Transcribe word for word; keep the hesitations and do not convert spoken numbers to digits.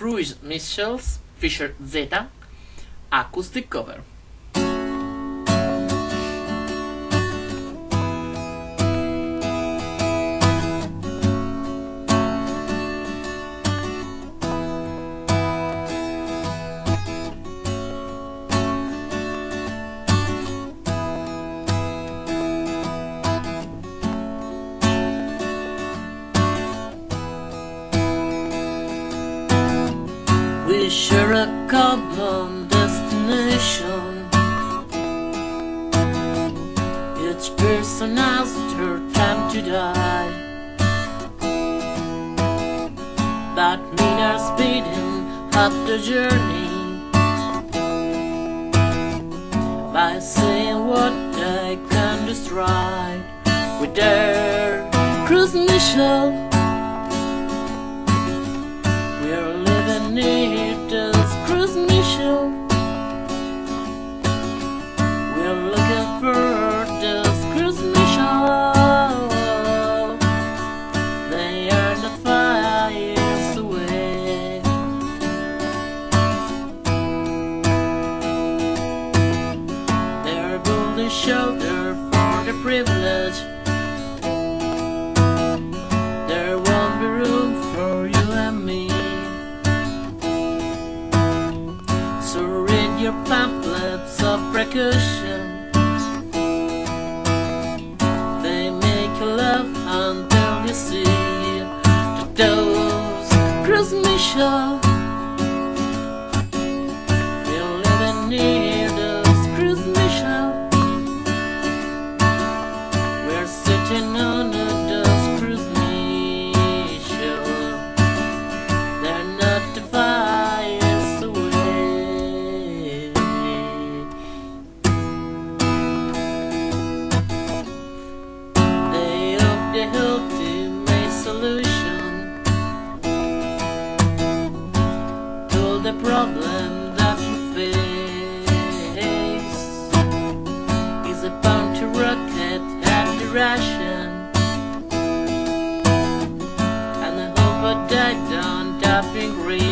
Cruise Missiles Fisher Zeta acoustic cover. We share a common destination. Each person has their time to die. That means are speeding up the journey by saying what they can destroy with their cruise mission. We're living near this cruise mission. We're looking for this cruise mission. They are not five years away. They're building shelter for the privilege. There won't be room for you and me. So read your pamphlets of precaution. They make you laugh until you see to those cruise missions. We're living near those cruise missions. We're sitting on those cruise missions. They're not the fires away. They hope the ultimate solution to the problem that you face is a bounty rocket at the ration, and the hope I died on tapping green.